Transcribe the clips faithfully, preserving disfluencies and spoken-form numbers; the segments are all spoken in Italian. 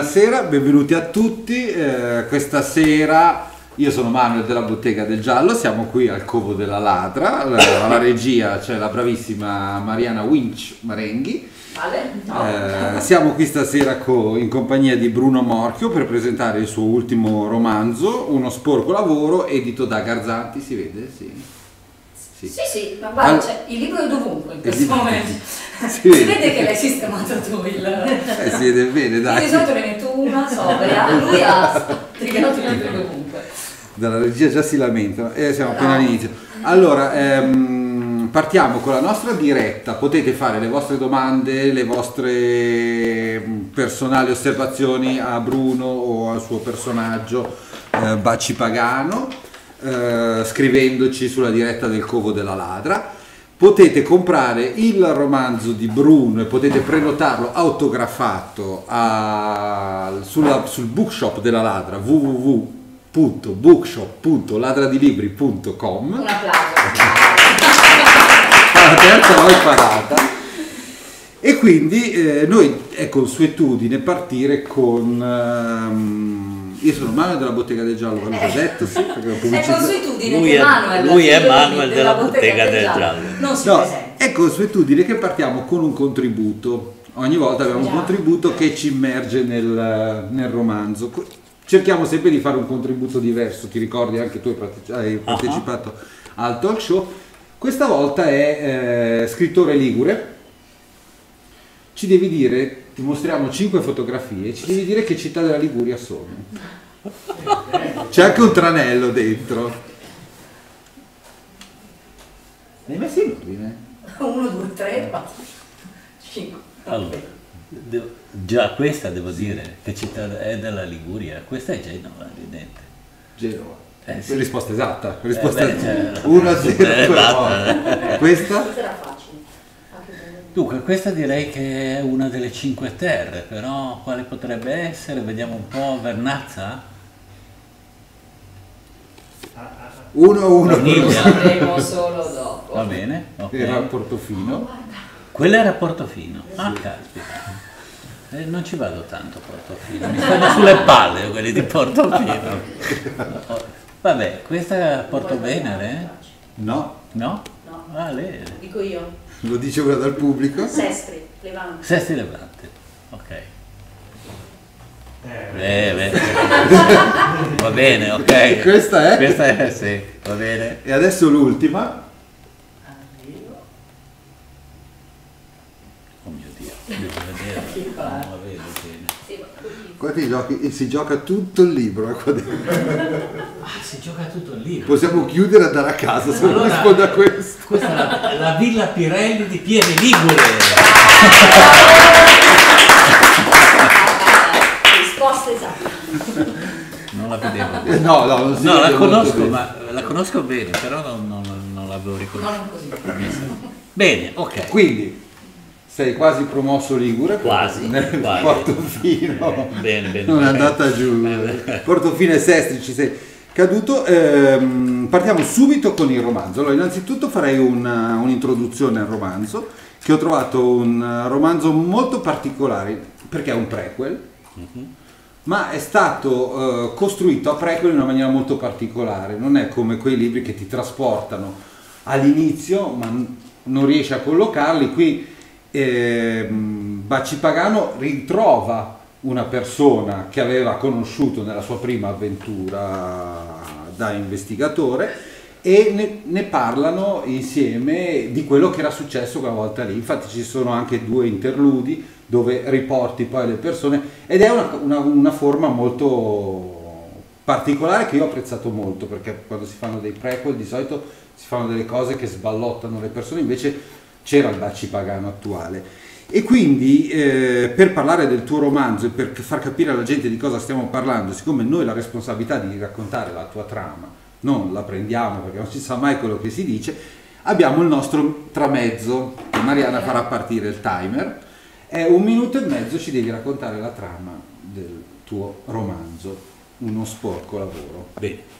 Buonasera, benvenuti a tutti. Eh, questa sera io sono Manuel della Bottega del Giallo, siamo qui al Covo della Ladra, alla, alla regia c'è la bravissima Mariana Winch Marenghi. Vale. No. Eh, siamo qui stasera co, in compagnia di Bruno Morchio per presentare il suo ultimo romanzo, Uno sporco lavoro, edito da Garzanti, si vede? Sì. Sì, sì, sì, ma guarda, All... cioè, il libro è dovunque in questo libro... momento. Si si vede. vede che l'hai sistemato tu il... Eh, si vede bene, dai. Io di solito ne metto una sobria, lui ha trigato il libro dovunque. Dalla regia già si lamentano e eh, siamo appena all'inizio. Allora, ehm, partiamo con la nostra diretta, potete fare le vostre domande, le vostre personali osservazioni a Bruno o al suo personaggio eh, Baci Pagano. Uh, scrivendoci sulla diretta del Covo della Ladra. Potete comprare il romanzo di Bruno e potete prenotarlo autografato a, sulla, sul bookshop della Ladra, w w w punto bookshop punto ladradilibri punto com. Un applauso. La terza l'ho imparata. E quindi eh, noi è consuetudine partire con um, io sono Manuel della Bottega del Giallo, ve l'ho detto, sì, perché è consuetudine lui che è, Manuel, lui è Manuel della Bottega del Giallo, Giallo. Non si no, presenta. è consuetudine che partiamo con un contributo, ogni volta abbiamo Già. un contributo che ci immerge nel, nel romanzo. Cerchiamo sempre di fare un contributo diverso, ti ricordi anche tu hai, parteci hai partecipato uh-huh. al talk show. Questa volta è eh, scrittore ligure. Ci devi dire, ti mostriamo cinque fotografie, ci devi dire che città della Liguria sono. C'è anche un tranello dentro. L'hai messo in ordine? Uno, due, tre, quattro, cinque. Allora, devo, già questa devo dire che città è della Liguria, questa è Genova, evidente. Genova. Eh, sì. Risposta esatta. Risposta eh, beh, uno a zero. Eh, Questa? Questa era facile. Dunque, questa direi che è una delle cinque terre, però quale potrebbe essere? Vediamo un po'. Vernazza? Uno a uno. Lo vedremo solo dopo. Va bene, ok. Era a Portofino. Quella era a Portofino. Ah, sì. Caspita. Eh, non ci vado tanto a Portofino, mi stanno sulle palle quelli di Portofino. Vabbè, questa è a Portovenere? No. No? No. Ah, lei. Dico io. Lo dice ora dal pubblico. Sestri, Levante. Sesti Levante, ok. Eh, beh. Va bene, ok. Questa è? Questa è, sì, va bene. E adesso l'ultima. Oh mio Dio, devo vedere, non la vedo bene. Qua ti giochi, e si gioca tutto il libro. Qua Ah, si gioca tutto il libro. Possiamo chiudere e andare a casa se Allora, non risponde a questo. Questa è la, la Villa Pirelli di Pieve Ligure. Risposta esatta. Non la vedevo. Eh, no, no, non si No, vede la molto conosco, bene. ma la conosco bene, però non, non, non l'avevo riconosciuta. Non così. Bene, ok. Quindi sei quasi promosso Ligure. Quasi, Nel quasi. Portofino. Bene, bene. Non è bene. andata giù. Portofino e Sestri ci sei caduto. Ehm, partiamo subito con il romanzo. Allora, innanzitutto farei un'introduzione al romanzo, che ho trovato un romanzo molto particolare, perché è un prequel, uh-huh. ma è stato eh, costruito a prequel in una maniera molto particolare. Non è come quei libri che ti trasportano all'inizio, ma non riesci a collocarli. Qui eh, Baci Pagano ritrova una persona che aveva conosciuto nella sua prima avventura da investigatore e ne, ne parlano insieme di quello che era successo quella volta lì. Infatti ci sono anche due interludi dove riporti poi le persone ed è una, una, una forma molto particolare che io ho apprezzato molto, perché quando si fanno dei prequel di solito si fanno delle cose che sballottano le persone, invece c'era il Baci Pagano attuale. E quindi eh, per parlare del tuo romanzo e per far capire alla gente di cosa stiamo parlando, siccome noi la responsabilità di raccontare la tua trama non la prendiamo perché non si sa mai quello che si dice, abbiamo il nostro tramezzo che Mariana farà partire il timer. È un minuto e mezzo, ci devi raccontare la trama del tuo romanzo, Uno sporco lavoro. Bene.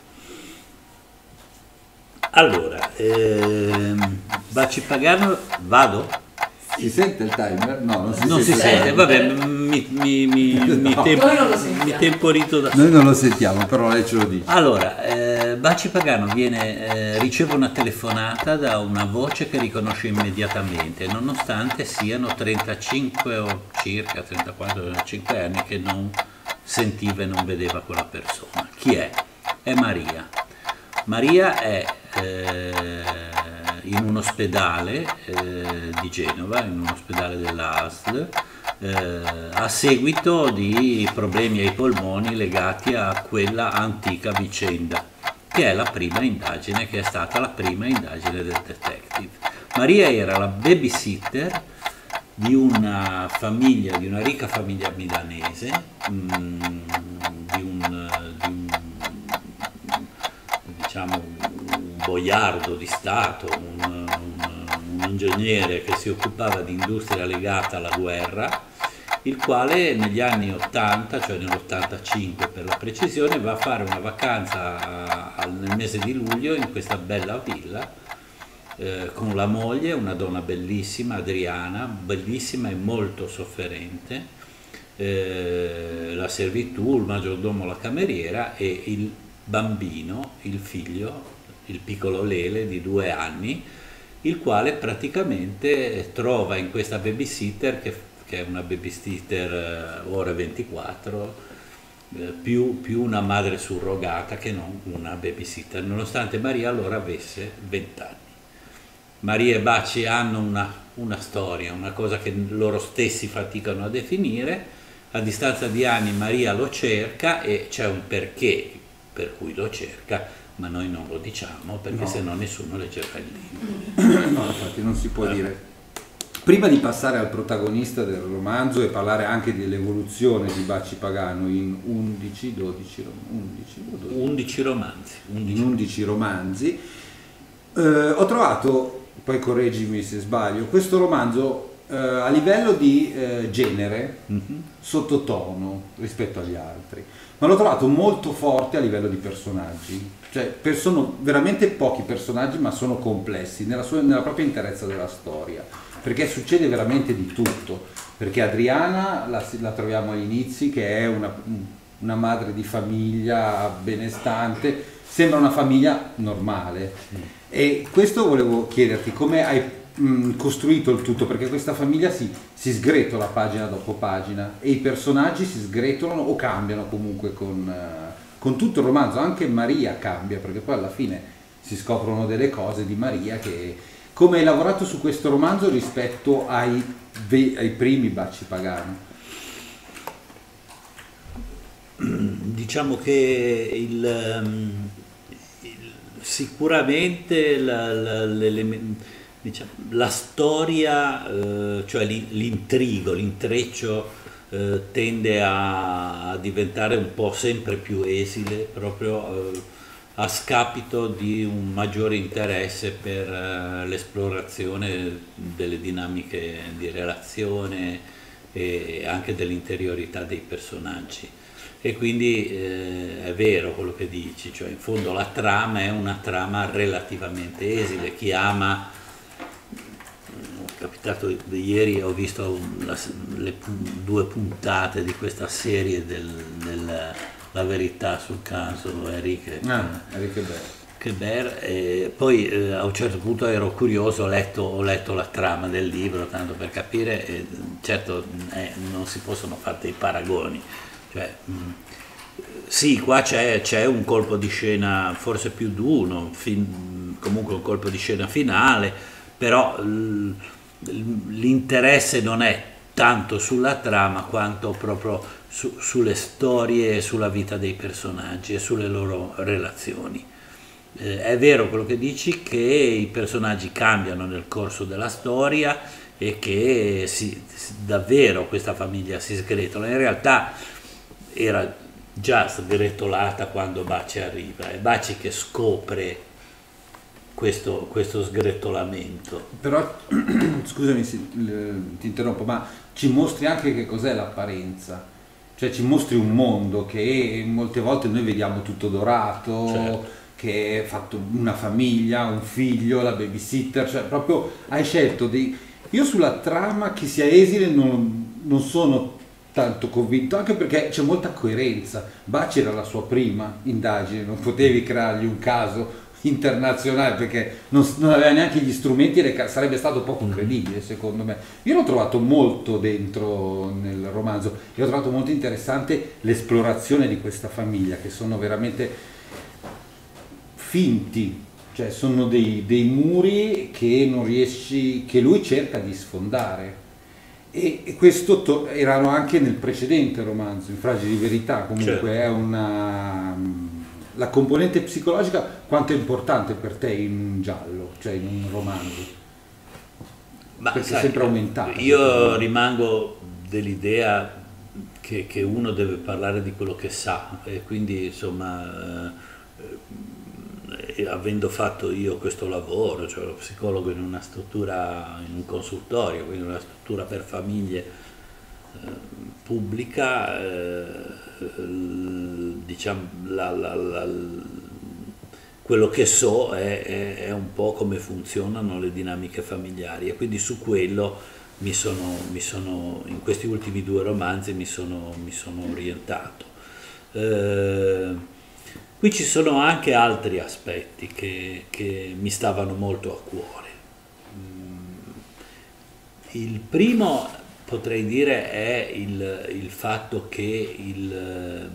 Allora, ehm, Baci Pagano, vado? Si sente il timer? No, non si Non si sente. sente, vabbè, mi, mi, mi, mi, No. tempo- Noi non lo sentiamo. mi temporito da Noi non lo sentiamo, però lei ce lo dice. Allora, eh, Baci Pagano viene, eh, riceve una telefonata da una voce che riconosce immediatamente, nonostante siano trentacinque o circa trentaquattro trentacinque anni che non sentiva e non vedeva quella persona. Chi è? È Maria. Maria è eh, in un ospedale eh, di Genova, in un ospedale dell'A S L, eh, a seguito di problemi ai polmoni legati a quella antica vicenda, che è la prima indagine, che è stata la prima indagine del detective. Maria era la babysitter di una famiglia, di una ricca famiglia milanese, mm, di un, di un diciamo un boiardo di Stato, un, un, un ingegnere che si occupava di industria legata alla guerra, il quale negli anni ottanta, cioè nell'ottantacinque per la precisione, va a fare una vacanza a, nel mese di luglio in questa bella villa eh, con la moglie, una donna bellissima, Adriana, bellissima e molto sofferente, eh, la servitù, il maggiordomo, la cameriera e il bambino, il figlio, il piccolo Lele di due anni, il quale praticamente trova in questa babysitter, che, che è una babysitter eh, ore ventiquattro, eh, più, più una madre surrogata che non una babysitter, nonostante Maria allora avesse venti anni. Maria e Baci hanno una, una storia, una cosa che loro stessi faticano a definire. A distanza di anni Maria lo cerca e c'è un perché per cui lo cerca, ma noi non lo diciamo perché No. se no nessuno leggerà il libro. No, infatti non si può dire. Prima di passare al protagonista del romanzo e parlare anche dell'evoluzione di Baci Pagano in undici, dodici, undici, dodici, undici romanzi. undici. in undici romanzi, eh, ho trovato, poi correggimi se sbaglio, questo romanzo eh, a livello di eh, genere Mhm. sottotono rispetto agli altri, ma l'ho trovato molto forte a livello di personaggi, cioè per- sono veramente pochi personaggi ma sono complessi nella, sua, nella propria interezza della storia, perché succede veramente di tutto, perché Adriana la, la troviamo agli inizi che è una, una madre di famiglia benestante, sembra una famiglia normale, e questo volevo chiederti, come hai mh, costruito il tutto, perché questa famiglia si, si sgretola pagina dopo pagina e i personaggi si sgretolano o cambiano comunque con, eh, con tutto il romanzo. Anche Maria cambia, perché poi alla fine si scoprono delle cose di Maria. Che come hai lavorato su questo romanzo rispetto ai, ve- ai primi Baci Pagano? Diciamo che il, um, il- sicuramente la, la- l'eleme- diciamo, la storia, eh, cioè l'in- l'intrigo, l'intreccio eh, tende a, a diventare un po' sempre più esile, proprio eh, a scapito di un maggiore interesse per eh, l'esplorazione delle dinamiche di relazione e anche dell'interiorità dei personaggi. E quindi eh, è vero quello che dici, cioè in fondo la trama è una trama relativamente esile. Chi ama, è capitato ieri, ho visto la- le pu- due puntate di questa serie del, del La verità sul caso Enrique Ah, Enrique Bell. Quebert, e poi eh, a un certo punto ero curioso, ho letto, ho letto la trama del libro, tanto per capire, e, certo eh, non si possono fare dei paragoni. Cioè, mh, sì, qua c'è, c'è un colpo di scena, forse più di uno, fin- comunque un colpo di scena finale, però l- l'interesse non è tanto sulla trama quanto proprio su- sulle storie e sulla vita dei personaggi e sulle loro relazioni. Eh, è vero quello che dici, che i personaggi cambiano nel corso della storia e che si, si- davvero questa famiglia si sgretola. In realtà era già sgretolata quando Baci arriva, è Baci che scopre questo, questo sgretolamento. Però, scusami se eh, ti interrompo, ma ci mostri anche che cos'è l'apparenza, cioè ci mostri un mondo che molte volte noi vediamo tutto dorato, Certo. che è fatto una famiglia, un figlio, la babysitter, cioè proprio hai scelto di Io sulla trama che sia esile non, non sono tanto convinto, anche perché c'è molta coerenza. Baci era la sua prima indagine, non potevi creargli un caso internazionale perché non, non aveva neanche gli strumenti e sarebbe stato poco credibile, secondo me. Io l'ho trovato molto dentro nel romanzo e ho trovato molto interessante l'esplorazione di questa famiglia, che sono veramente finti, cioè sono dei, dei muri che non riesci, che lui cerca di sfondare. E, e questo to- erano anche nel precedente romanzo, in Fragili Verità. Comunque certo. È una la componente psicologica quanto è importante per te in un giallo, cioè in un romanzo? Ma perché sai, è sempre aumentato. Io rimango dell'idea che, che uno deve parlare di quello che sa, e quindi insomma eh, avendo fatto io questo lavoro, cioè lo psicologo in una struttura, in un consultorio, quindi una struttura per famiglie eh, pubblica, eh, diciamo la, la, la, quello che so è, è, è un po' come funzionano le dinamiche familiari, e quindi su quello mi sono, mi sono in questi ultimi due romanzi mi sono, mi sono orientato. Eh, qui ci sono anche altri aspetti che, che mi stavano molto a cuore. Il primo, potrei dire, è il, il fatto che il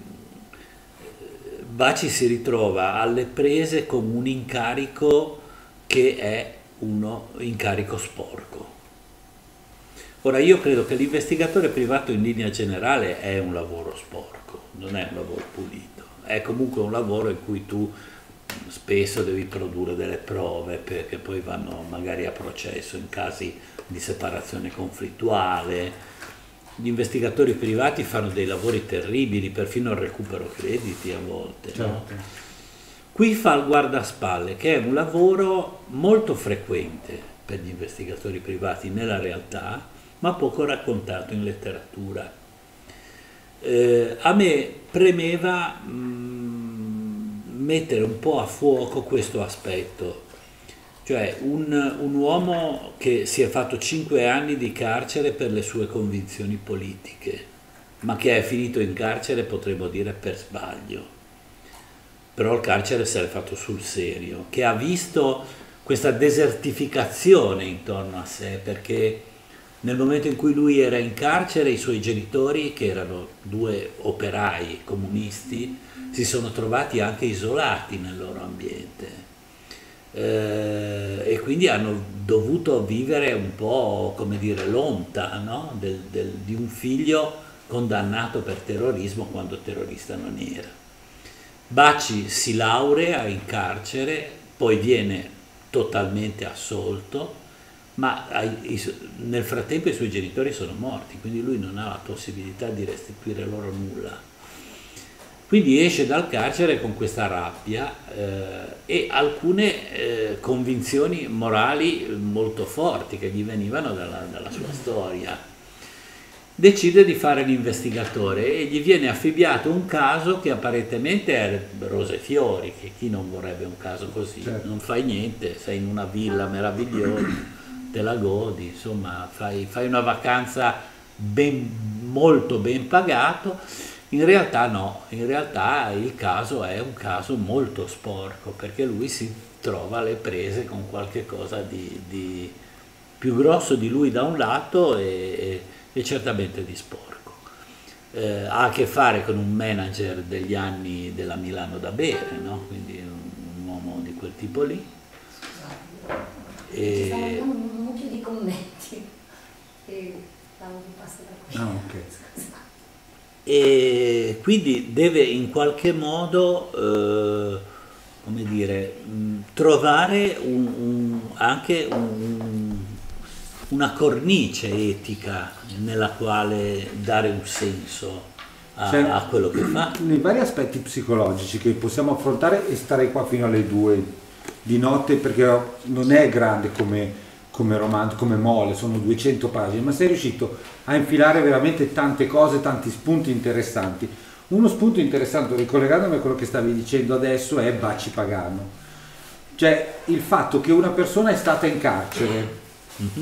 Baci si ritrova alle prese con un incarico che è uno incarico sporco. Ora, io credo che l'investigatore privato in linea generale è un lavoro sporco, non è un lavoro pulito, è comunque un lavoro in cui tu spesso devi produrre delle prove perché poi vanno magari a processo in casi di separazione conflittuale. Gli investigatori privati fanno dei lavori terribili, perfino il recupero crediti a volte. Certo. No? Qui fa il guardaspalle, che è un lavoro molto frequente per gli investigatori privati nella realtà, ma poco raccontato in letteratura. Eh, a me premeva mh, mettere un po' a fuoco questo aspetto. Cioè un, un uomo che si è fatto cinque anni di carcere per le sue convinzioni politiche, ma che è finito in carcere, potremmo dire, per sbaglio. Però il carcere se l'è fatto sul serio, che ha visto questa desertificazione intorno a sé, perché nel momento in cui lui era in carcere i suoi genitori, che erano due operai comunisti, si sono trovati anche isolati nel loro ambiente. Eh, e quindi hanno dovuto vivere un po', come dire, l'onta, no? del, del, di un figlio condannato per terrorismo quando terrorista non era. Baci si laurea in carcere, poi viene totalmente assolto, ma nel frattempo i suoi genitori sono morti, quindi lui non ha la possibilità di restituire loro nulla. Quindi esce dal carcere con questa rabbia eh, e alcune eh, convinzioni morali molto forti che gli venivano dalla, dalla sua storia. Decide di fare l'investigatore e gli viene affibbiato un caso che apparentemente è rose e fiori, che chi non vorrebbe un caso così? Certo. Non fai niente, sei in una villa meravigliosa, te la godi, insomma fai, fai una vacanza ben, molto ben pagato. In realtà no, in realtà il caso è un caso molto sporco, perché lui si trova alle prese con qualche cosa di, di più grosso di lui da un lato e, e certamente di sporco. Eh, ha a che fare con un manager degli anni della Milano da bere, no? Quindi un, un uomo di quel tipo lì. Scusate, e... ci stanno arrivando un mucchio di commenti e stanno di pasta da qui. Ah, ok. Scusate. E quindi deve in qualche modo eh, come dire, mh, trovare un, un, anche un, una cornice etica nella quale dare un senso a, cioè, a quello che fa. Nei vari aspetti psicologici che possiamo affrontare, e starei qua fino alle due di notte perché non è grande come come romanzo, come mole, sono duecento pagine, ma sei riuscito a infilare veramente tante cose, tanti spunti interessanti. Uno spunto interessante, ricollegandomi a quello che stavi dicendo adesso, è Baci Pagano. Cioè il fatto che una persona è stata in carcere, mm-hmm.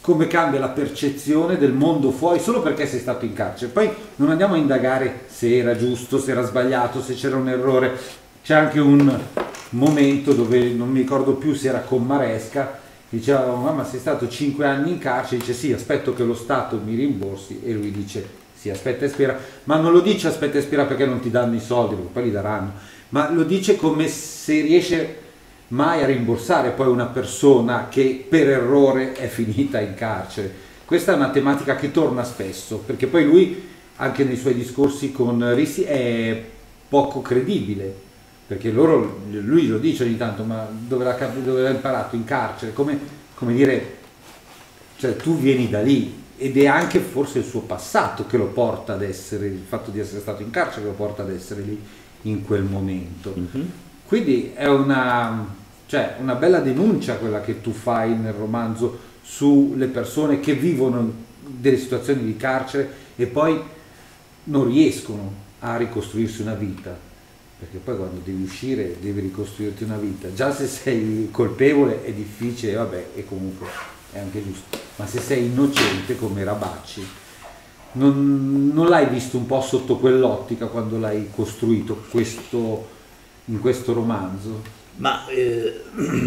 come cambia la percezione del mondo fuori solo perché sei stato in carcere. Poi non andiamo a indagare se era giusto, se era sbagliato, se c'era un errore. C'è anche un momento dove non mi ricordo più se era con Maresca, diceva: mamma, sei stato cinque anni in carcere, dice sì, aspetto che lo Stato mi rimborsi, e lui dice sì, aspetta e spera, ma non lo dice aspetta e spera perché non ti danno i soldi, perché poi li daranno, ma lo dice come se riesce mai a rimborsare poi una persona che per errore è finita in carcere. Questa è una tematica che torna spesso, perché poi lui anche nei suoi discorsi con Rissi è poco credibile, perché loro, lui lo dice ogni tanto, ma dove l'ha, dove l'ha imparato? In carcere, come, come dire, cioè tu vieni da lì, ed è anche forse il suo passato che lo porta ad essere, il fatto di essere stato in carcere che lo porta ad essere lì in quel momento. Mm-hmm. Quindi è una, cioè, una bella denuncia quella che tu fai nel romanzo sulle persone che vivono delle situazioni di carcere e poi non riescono a ricostruirsi una vita. Perché poi quando devi uscire devi ricostruirti una vita, già se sei colpevole è difficile, vabbè, e comunque è anche giusto, ma se sei innocente come Rabacci, non, non l'hai visto un po' sotto quell'ottica quando l'hai costruito questo, in questo romanzo? Ma eh,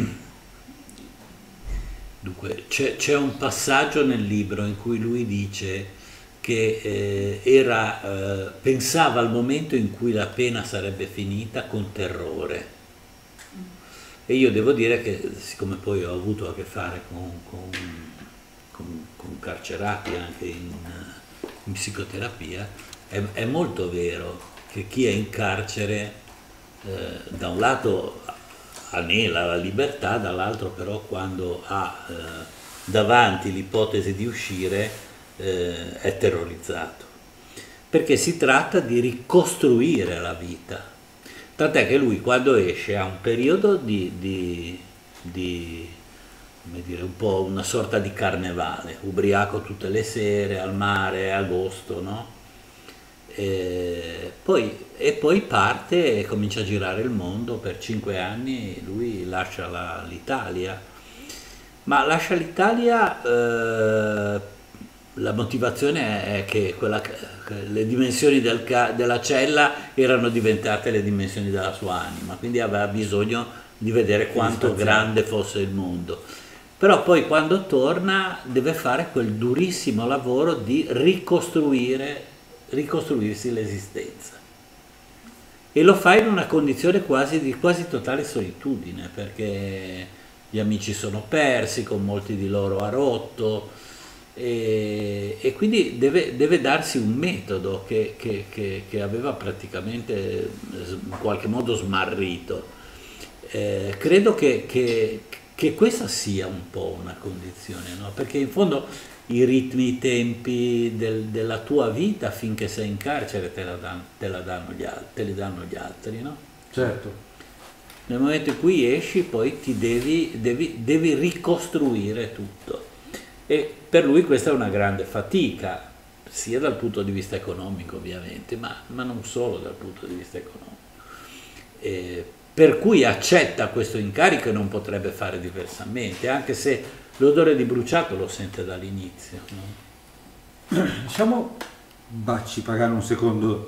dunque c'è un passaggio nel libro in cui lui dice che eh, era, eh, pensava al momento in cui la pena sarebbe finita con terrore. E io devo dire che, siccome poi ho avuto a che fare con, con, con, con carcerati anche in, in psicoterapia, è, è molto vero che chi è in carcere eh, da un lato anela la libertà, dall'altro però quando ha eh, davanti l'ipotesi di uscire Eh, è terrorizzato, perché si tratta di ricostruire la vita, tant'è che lui quando esce ha un periodo di, di, di come dire, un po' una sorta di carnevale, ubriaco tutte le sere al mare, agosto, no? E poi, e poi parte e comincia a girare il mondo per cinque anni. Lui lascia l'Italia, ma lascia l'Italia eh, la motivazione è che, quella, che le dimensioni del, della cella erano diventate le dimensioni della sua anima, quindi aveva bisogno di vedere quanto grande fosse il mondo. Però poi quando torna deve fare quel durissimo lavoro di ricostruire, ricostruirsi l'esistenza. E lo fa in una condizione quasi di quasi totale solitudine, perché gli amici sono persi, con molti di loro ha rotto, E, e quindi deve, deve darsi un metodo che, che, che, che aveva praticamente in qualche modo smarrito. Eh, credo che, che, che questa sia un po' una condizione, no? Perché in fondo i ritmi, i tempi del, della tua vita finché sei in carcere te, la dan, te, la danno gli altri, te li danno gli altri, no? Certo. Nel momento in cui esci poi ti devi, devi, devi ricostruire tutto. E per lui questa è una grande fatica, sia dal punto di vista economico ovviamente, ma, ma non solo dal punto di vista economico. E per cui accetta questo incarico e non potrebbe fare diversamente, anche se l'odore di bruciato lo sente dall'inizio, no? Lasciamo Bacci Pagano un secondo.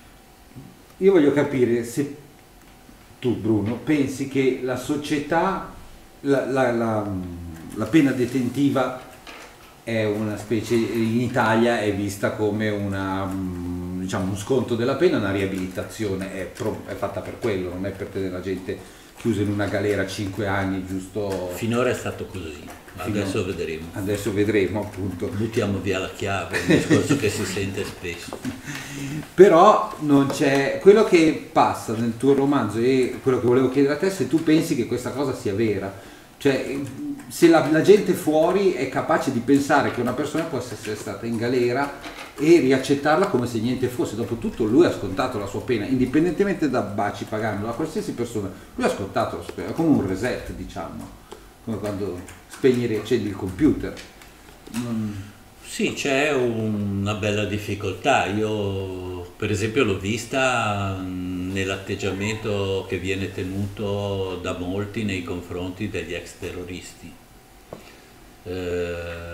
Io voglio capire se tu, Bruno, pensi che la società, la, la, la, la pena detentiva è una specie, in Italia è vista come una, diciamo, un sconto della pena, una riabilitazione, è, pro, è fatta per quello, non è per tenere la gente chiusa in una galera cinque anni, giusto? Finora è stato così, adesso Finora, vedremo. Adesso vedremo, appunto. Buttiamo via la chiave, un discorso che si sente spesso. Però non c'è, quello che passa nel tuo romanzo e quello che volevo chiedere a te, se tu pensi che questa cosa sia vera. Cioè, se la, la gente fuori è capace di pensare che una persona può essere stata in galera e riaccettarla come se niente fosse. Dopotutto lui ha scontato la sua pena, indipendentemente da Bacci Pagano, da qualsiasi persona, lui ha scontato la sua pena, come un reset, diciamo, come quando spegni e riaccendi il computer. Non... Sì, c'è una bella difficoltà. Io per esempio l'ho vista nell'atteggiamento che viene tenuto da molti nei confronti degli ex terroristi. Eh,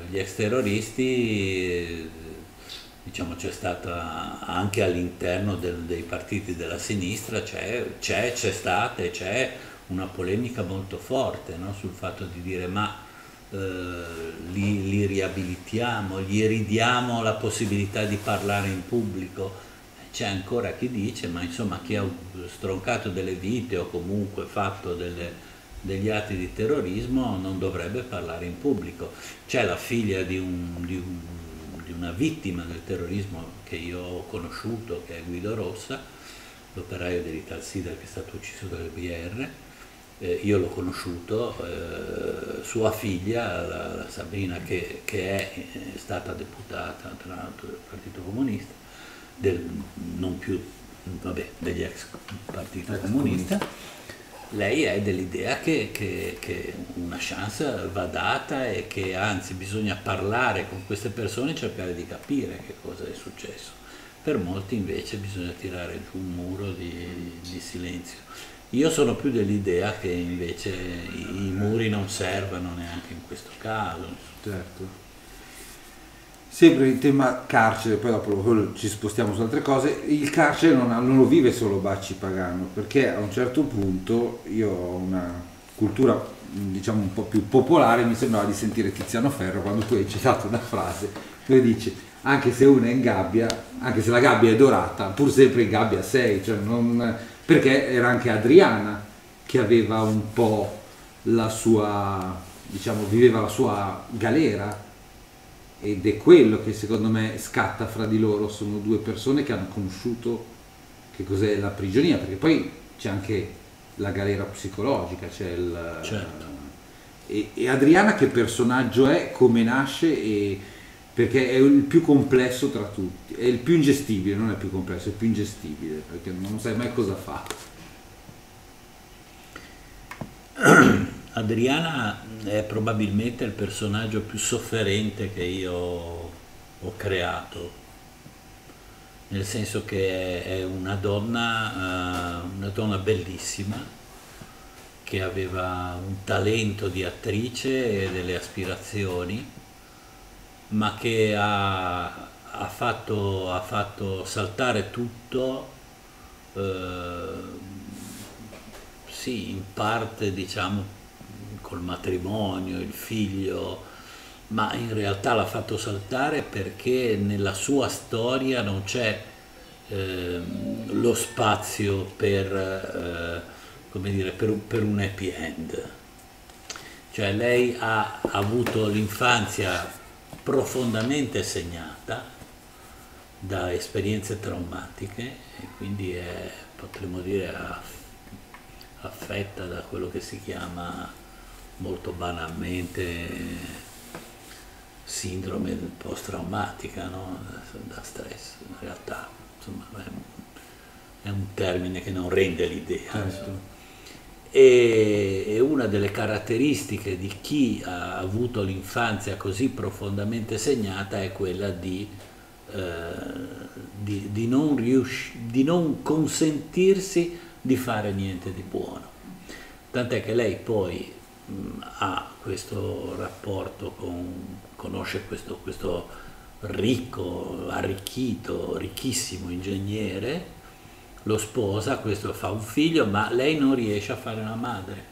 gli ex terroristi, diciamo, c'è stata anche all'interno del, dei partiti della sinistra, c'è, c'è, c'è stata e c'è una polemica molto forte, no? Sul fatto di dire ma eh, li, li riabilitiamo, gli ridiamo la possibilità di parlare in pubblico. C'è ancora chi dice, ma insomma chi ha stroncato delle vite o comunque fatto delle, degli atti di terrorismo non dovrebbe parlare in pubblico. C'è la figlia di un, di un una vittima del terrorismo che io ho conosciuto, che è Guido Rossa, l'operaio dell'Italsider che è stato ucciso dal B R. Eh, io l'ho conosciuto, eh, sua figlia, la, la Sabrina, che, che è, è stata deputata tra l'altro del Partito Comunista, del, non più, vabbè, degli ex Partito Comunista. Lei è dell'idea che, che, che una chance va data e che anzi bisogna parlare con queste persone e cercare di capire che cosa è successo. Per molti invece bisogna tirare giù un muro di, di silenzio. Io sono più dell'idea che invece i, i muri non servano neanche in questo caso. Certo. Sempre il tema carcere, poi dopo ci spostiamo su altre cose. Il carcere non, non lo vive solo Bacci Pagano, perché a un certo punto io ho una cultura diciamo un po' più popolare, mi sembrava di sentire Tiziano Ferro quando tu hai citato una frase dove dice anche se uno è in gabbia, anche se la gabbia è dorata, pur sempre in gabbia sei, cioè non, perché era anche Adriana che aveva un po' la sua, diciamo, viveva la sua galera. Ed è quello che secondo me scatta fra di loro, sono due persone che hanno conosciuto che cos'è la prigionia, perché poi c'è anche la galera psicologica, c'è il... Certo. E, e Adriana che personaggio è, come nasce, e perché è il più complesso tra tutti, è il più ingestibile, non è più complesso, è il più ingestibile, perché non sai mai cosa fa. Adriana è probabilmente il personaggio più sofferente che io ho creato, nel senso che è una donna, una donna bellissima, che aveva un talento di attrice e delle aspirazioni, ma che ha, ha, fatto, ha fatto saltare tutto, eh, sì, in parte diciamo col matrimonio, il figlio, ma in realtà l'ha fatto saltare perché nella sua storia non c'è eh, lo spazio per, eh, come dire, per, per un happy end. Cioè lei ha avuto l'infanzia profondamente segnata da esperienze traumatiche e quindi è, potremmo dire, affetta da quello che si chiama molto banalmente sindrome post-traumatica, no? Da stress. In realtà insomma, è un termine che non rende l'idea. Certo. E, e una delle caratteristiche di chi ha avuto l'infanzia così profondamente segnata è quella di, eh, di, di, non riusci- di non consentirsi di fare niente di buono. Tant'è che lei poi ha questo rapporto con, conosce questo, questo ricco, arricchito, ricchissimo ingegnere, lo sposa, questo fa un figlio, ma lei non riesce a fare una madre.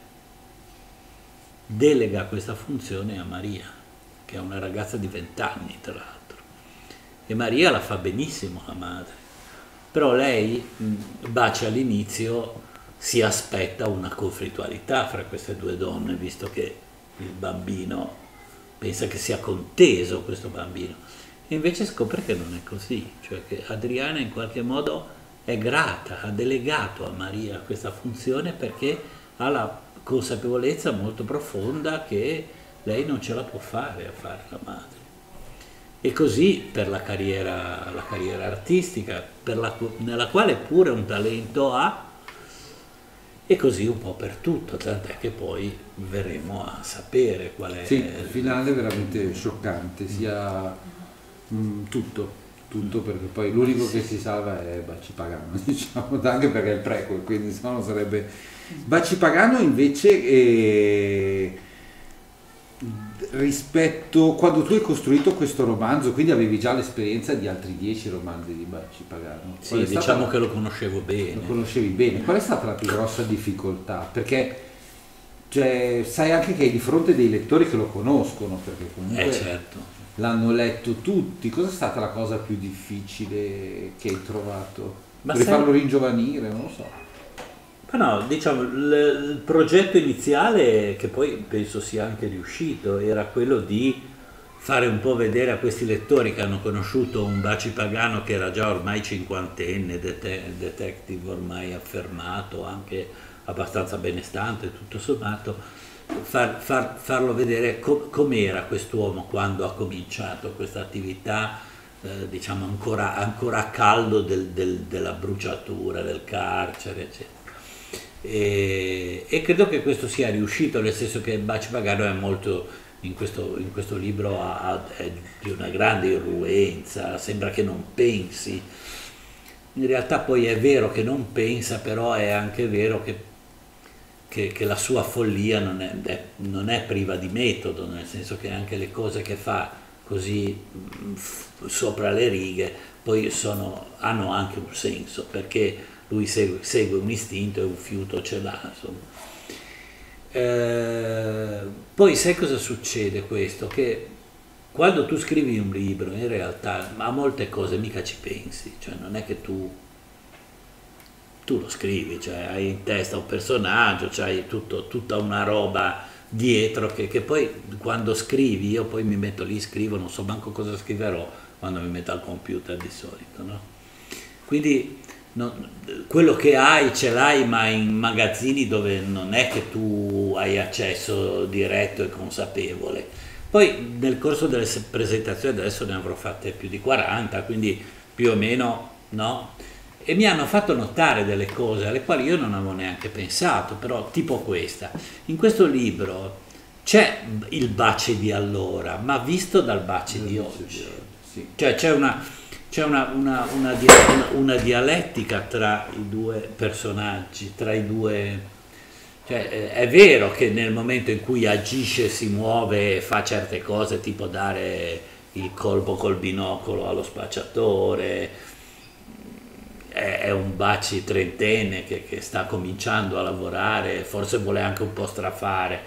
Delega questa funzione a Maria, che è una ragazza di vent'anni tra l'altro, e Maria la fa benissimo la madre, però lei, Baci all'inizio si aspetta una conflittualità fra queste due donne, visto che il bambino pensa che sia conteso questo bambino, e invece scopre che non è così, cioè che Adriana in qualche modo è grata, ha delegato a Maria questa funzione perché ha la consapevolezza molto profonda che lei non ce la può fare a fare la madre. E così per la carriera, la carriera artistica, per la, nella quale pure un talento ha, e così un po' per tutto, tant'è che poi verremo a sapere qual è... Sì, il finale è veramente scioccante, sia mh, tutto, tutto, perché poi l'unico che si salva è Baci Pagano, diciamo, anche perché è il prequel, quindi se no non sarebbe... Baci Pagano invece è... rispetto quando tu hai costruito questo romanzo, quindi avevi già l'esperienza di altri dieci romanzi di Baci Pagano. Sì, diciamo che lo conoscevo bene. Lo conoscevi bene. Qual è stata la più grossa difficoltà? Perché cioè, sai anche che hai di fronte dei lettori che lo conoscono, perché comunque Eh certo. l'hanno letto tutti. Cos'è stata la cosa più difficile che hai trovato? Ma Per sai- farlo ringiovanire, non lo so. Ma no, diciamo, il, il progetto iniziale, che poi penso sia anche riuscito, era quello di fare un po' vedere a questi lettori che hanno conosciuto un Baci Pagano che era già ormai cinquantenne, dete- detective ormai affermato, anche abbastanza benestante, tutto sommato, far, far- farlo vedere co- com'era quest'uomo quando ha cominciato questa attività, eh, diciamo ancora, ancora a caldo del- del- della bruciatura, del carcere, eccetera. E, e credo che questo sia riuscito, nel senso che Baci Pagano è molto, in questo, in questo libro ha, ha- è di una grande irruenza, sembra che non pensi. In realtà poi è vero che non pensa, però è anche vero che, che- che la sua follia non è, è- non è priva di metodo, nel senso che anche le cose che fa così mh, f- sopra le righe poi sono, hanno anche un senso, perché lui segue, segue un istinto e un fiuto ce l'ha, insomma. Eh, poi sai cosa succede questo? Che quando tu scrivi un libro, in realtà a molte cose mica ci pensi, cioè non è che tu, tu lo scrivi, cioè hai in testa un personaggio, c'hai tutto, tutta una roba dietro che, che poi quando scrivi, io poi mi metto lì, scrivo, non so manco cosa scriverò quando mi metto al computer di solito, no? Quindi non- quello che hai ce l'hai, ma in magazzini dove non è che tu hai accesso diretto e consapevole. Poi nel corso delle se- presentazioni, adesso ne avrò fatte più di quaranta, quindi più o meno, no? E mi hanno fatto notare delle cose alle quali io non avevo neanche pensato, però tipo questa. In questo libro c'è il Baci di allora, ma visto dal Baci di oggi. Sì. Cioè c'è una, c'è una, una, una, dia- una- una dialettica tra i due personaggi, tra i due... Cioè, eh, è vero che nel momento in cui agisce, si muove e fa certe cose, tipo dare il colpo col binocolo allo spacciatore, è, è un Baci trentenne che, che sta cominciando a lavorare, forse vuole anche un po' strafare.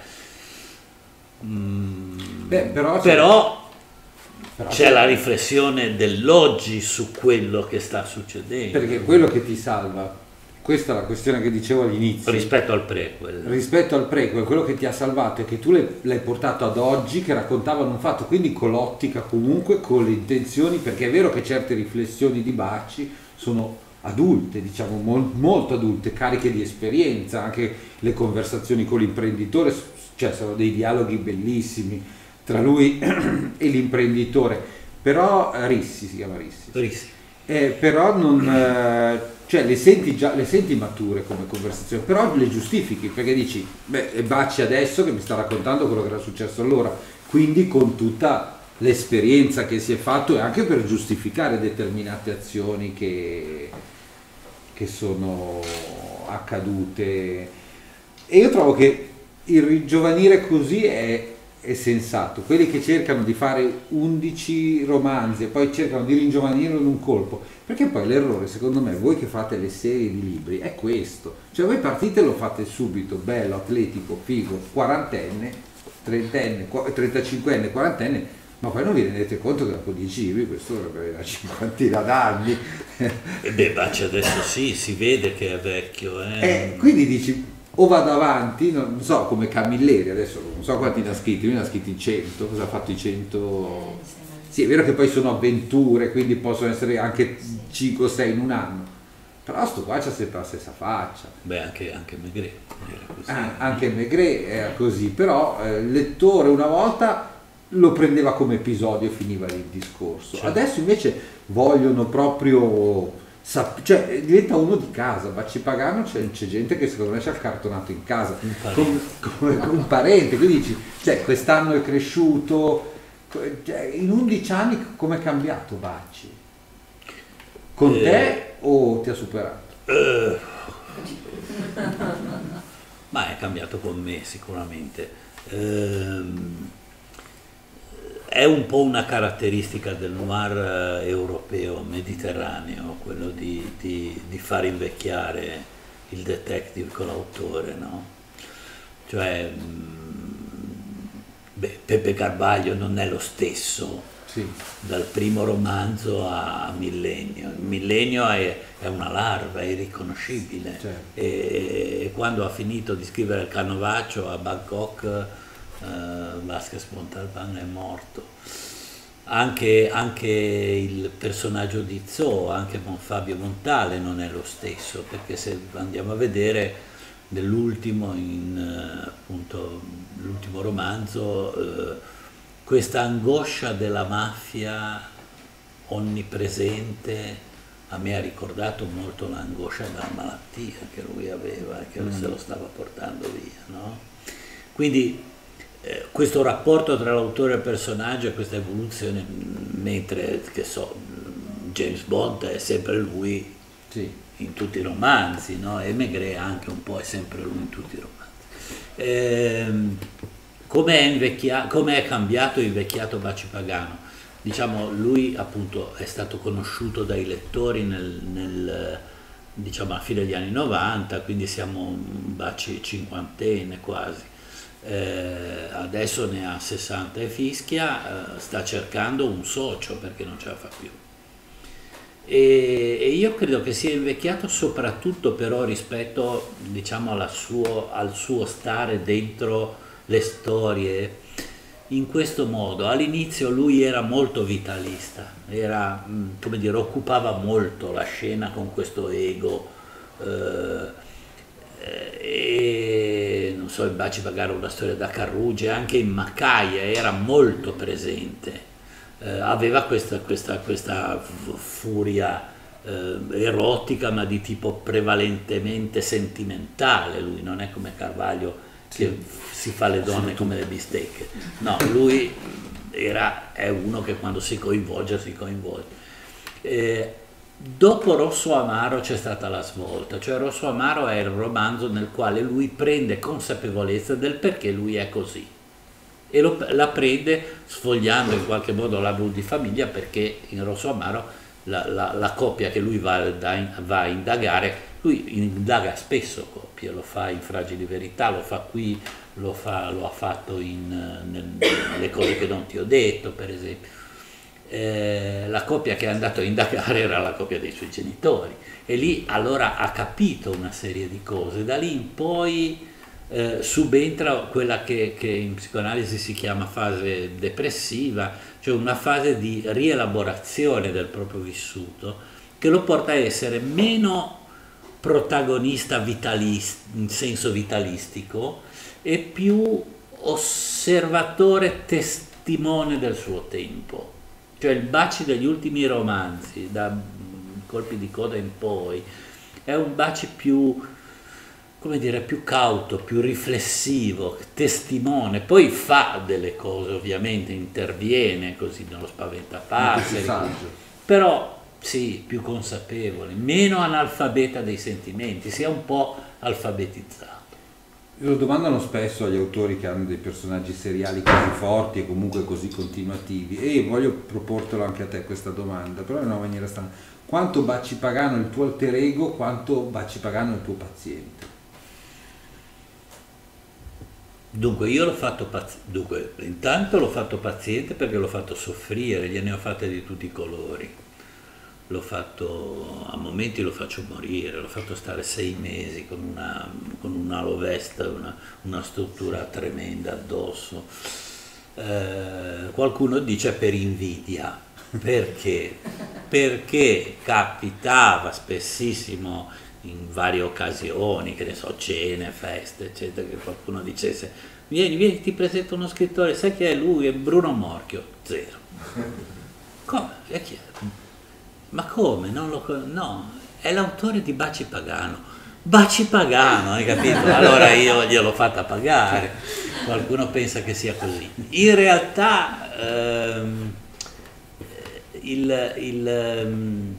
Mm, Beh, però c'è- però però c'è la riflessione dell'oggi su quello che sta succedendo perché è quello che ti salva. Questa è la questione che dicevo all'inizio. rispetto al prequel. Rispetto al prequel, quello che ti ha salvato è che tu l'hai l'hai portato ad oggi che raccontavano un fatto, quindi con l'ottica comunque, con le intenzioni, perché è vero che certe riflessioni di Baci sono adulte, diciamo mol- molto adulte, cariche di esperienza, anche le conversazioni con l'imprenditore, cioè sono dei dialoghi bellissimi tra lui e l'imprenditore, però eh, Rissi si chiama Rissi. Rissi. Eh, però non, eh, cioè le senti già, le senti mature come conversazioni, però le giustifichi perché dici, beh, è Baci adesso che mi sta raccontando quello che era successo allora, quindi con tutta l'esperienza che si è fatto e anche per giustificare determinate azioni che, che sono accadute. E io trovo che il ringiovanire così è è sensato. Quelli che cercano di fare undici romanzi e poi cercano di ringiovanirlo in un colpo, perché poi l'errore, secondo me, voi che fate le serie di libri, è questo. Cioè voi partite e lo fate subito, bello, atletico, figo, quarantenne, trentenne, qu- trentacinquenne, quarantenne, ma poi non vi rendete conto che dopo dieci libri questo dovrebbe avere una cinquantina d'anni. E beh, Baci adesso sì, si vede che è vecchio. Eh. Eh, quindi dici, o vado avanti, non so, come Camilleri, adesso non so quanti ne ha scritti, lui ne ha scritti cento, cosa ha fatto i cento? Sì, è vero che poi sono avventure, quindi possono essere anche cinque o sei in un anno, però sto qua c'ha sempre la stessa faccia. Beh, anche, anche Maigret era così. Ah, anche Maigret era così, però eh, il lettore una volta lo prendeva come episodio e finiva il discorso. Certo. Adesso invece vogliono proprio, sap- cioè diventa uno di casa. Baci Pagano c'è, c'è gente che secondo me c'ha il cartonato in casa, Un parente. come, come un parente, quindi dici, cioè quest'anno è cresciuto, cioè, in undici anni come è cambiato Baci? Con Eh. te o ti ha superato? Eh, ma è cambiato con me sicuramente. Ehm, è un po' una caratteristica del noir europeo, mediterraneo, quello di, di, di far invecchiare il detective con l'autore, no? Cioè, beh, Pepe Carvalho non è lo stesso, sì, dal primo romanzo a Millennio. Millennio è, è una larva, è irriconoscibile, certo. e, e quando ha finito di scrivere il Canovaccio a Bangkok, uh, Vasquez Montalbán è morto. Anche, anche il personaggio di Zo, anche con Fabio Montale non è lo stesso, perché se andiamo a vedere nell'ultimo, in appunto l'ultimo romanzo, eh, questa angoscia della mafia onnipresente a me ha ricordato molto l'angoscia della malattia che lui aveva e che mm. se lo stava portando via, no? Quindi eh, questo rapporto tra l'autore e il personaggio e questa evoluzione, mentre, che so, James Bond è sempre lui, sì, in tutti i romanzi, no? E Maigret anche un po' è sempre lui in tutti i romanzi. Ehm, come è invecchiato, come è cambiato e invecchiato Baci Pagano? Diciamo, lui appunto è stato conosciuto dai lettori nel, nel diciamo, a fine degli anni novanta, quindi siamo un Baci cinquantenne quasi. Eh, adesso ne ha sessanta e fischia, eh, sta cercando un socio perché non ce la fa più. E, e io credo che sia invecchiato soprattutto però rispetto, diciamo, alla suo, al suo stare dentro le storie in questo modo. All'inizio lui era molto vitalista, era, come dire, occupava molto la scena con questo ego, eh, e non so, il Baci Pagano, una storia da Carruge, anche in Maccaia era molto presente. Eh, aveva questa, questa, questa furia eh, erotica, ma di tipo prevalentemente sentimentale. Lui non è come Carvalho che si fa le donne come le bistecche, no, lui era, è uno che quando si coinvolge si coinvolge. Eh, dopo Rosso Amaro c'è stata la svolta, cioè Rosso Amaro è il romanzo nel quale lui prende consapevolezza del perché lui è così. E lo, la prende sfogliando in qualche modo l'album di famiglia, perché in Rosso Amaro la, la, la coppia che lui va, da, va a indagare, lui indaga spesso coppie, lo fa in Fragili Verità, lo fa qui, lo, fa, lo ha fatto in nel, Le cose che non ti ho detto, per esempio. Eh, la coppia che è andato a indagare era la coppia dei suoi genitori, e lì allora ha capito una serie di cose. Da lì in poi Eh, subentra quella che, che in psicoanalisi si chiama fase depressiva, cioè una fase di rielaborazione del proprio vissuto che lo porta a essere meno protagonista vitalist, in senso vitalistico, e più osservatore, testimone del suo tempo. Cioè il Baci degli ultimi romanzi, da Colpi di coda in poi, è un Baci più, come dire, più cauto, più riflessivo, testimone. Poi fa delle cose, ovviamente interviene così nello spaventapasseri, però sì, più consapevole, meno analfabeta dei sentimenti, si è un po' alfabetizzato. Lo domandano spesso agli autori che hanno dei personaggi seriali così forti e comunque così continuativi, e voglio proportelo anche a te questa domanda, però in una maniera strana. Quanto Baci Pagano è il tuo alter ego, quanto Baci Pagano è il tuo paziente? Dunque, io l'ho fatto paziente, dunque, intanto l'ho fatto paziente perché l'ho fatto soffrire, gliene ho fatte di tutti i colori. L'ho fatto, a momenti lo faccio morire, l'ho fatto stare sei mesi con una, con una Alovest, una, una struttura tremenda addosso. Eh, qualcuno dice per invidia, perché? Perché capitava spessissimo in varie occasioni, che ne so, cene, feste, eccetera, che qualcuno dicesse vieni, vieni, ti presento uno scrittore, sai chi è lui? È Bruno Morchio. Zero. Come? E chi è? Ma come? Non lo con... No, è l'autore di Baci Pagano. Baci Pagano, hai capito? Allora io gliel'ho fatta pagare. Qualcuno pensa che sia così. In realtà ehm, il, il, ehm,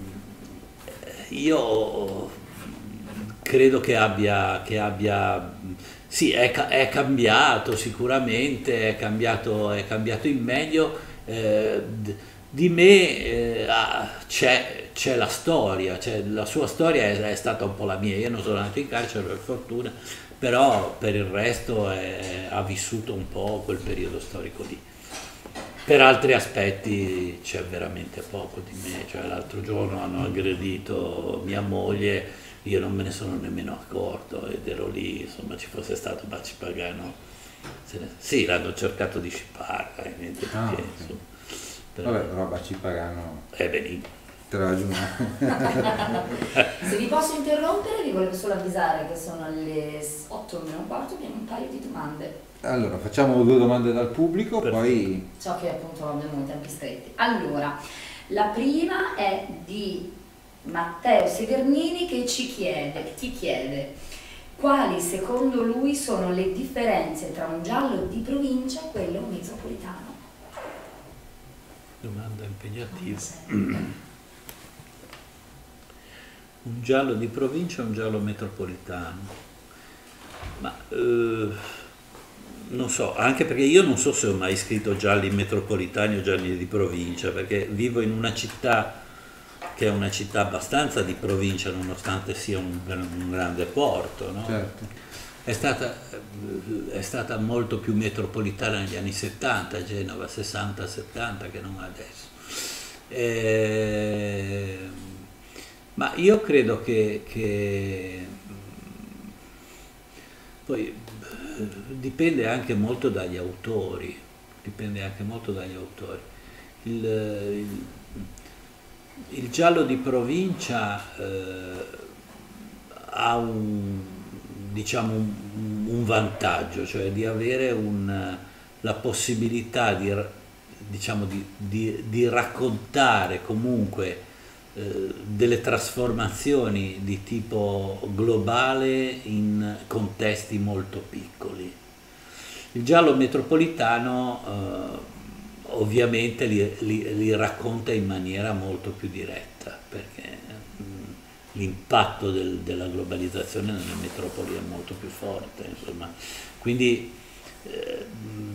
io credo che abbia, che abbia sì, è, è cambiato sicuramente, è cambiato, è cambiato in meglio, Eh, d- di me eh, ah, c'è, c'è la storia, cioè, la sua storia è, è stata un po' la mia. Io non sono nato in carcere per fortuna, però per il resto è- ha vissuto un po' quel periodo storico lì. Per altri aspetti c'è veramente poco di me, cioè l'altro giorno hanno aggredito mia moglie, io non me ne sono nemmeno accorto ed ero lì, insomma ci fosse stato Baci Pagano, se ne- sì, l'hanno cercato di scippare, eh, niente di Ah, che, ok. insomma. Però, Vabbè, però Baci Pagano eh, beh, te la ragione. Se vi posso interrompere, vi volevo solo avvisare che sono le otto meno un quarto, abbiamo un paio di domande. Allora, facciamo due domande dal pubblico, Perfetto. poi So che appunto abbiamo i tempi stretti. Allora, la prima è di Matteo Severnini che ci chiede, che ti chiede quali secondo lui sono le differenze tra un giallo di provincia e quello metropolitano. domanda impegnativa. Sempre. Un giallo di provincia e un giallo metropolitano. Ma eh, non so, anche perché io non so se ho mai scritto gialli metropolitani o gialli di provincia, perché vivo in una città che è una città abbastanza di provincia, nonostante sia un, un grande porto, no? certo. È stata, è stata molto più metropolitana negli anni settanta, Genova, sessanta settanta, che non adesso. Eh, ma io credo che, che poi eh, dipende anche molto dagli autori, dipende anche molto dagli autori. Il, il, il giallo di provincia eh, ha un, diciamo, un, un vantaggio, cioè di avere un, la possibilità di, diciamo, di, di, di raccontare comunque eh, delle trasformazioni di tipo globale in contesti molto piccoli. Il giallo metropolitano eh, ovviamente li, li, li racconta in maniera molto più diretta, perché mh, l'impatto del, della globalizzazione nelle metropoli è molto più forte, insomma. Quindi eh,